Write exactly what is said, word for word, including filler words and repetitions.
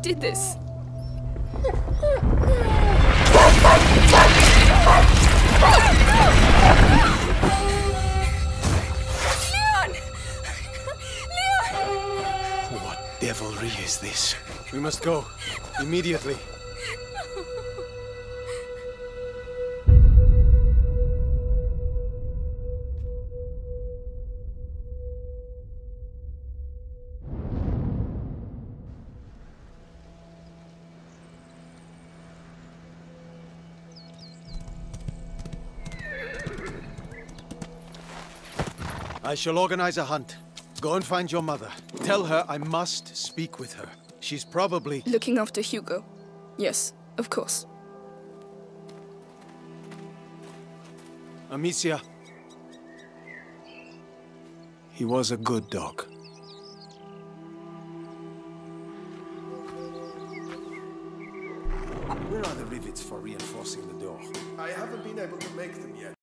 did this? What devilry is this? We must go. Immediately. I shall organize a hunt. Go and find your mother. Tell her I must speak with her. She's probably... Looking after Hugo. Yes, of course. Amicia. He was a good dog. Where are the rivets for reinforcing the door? I haven't been able to make them yet.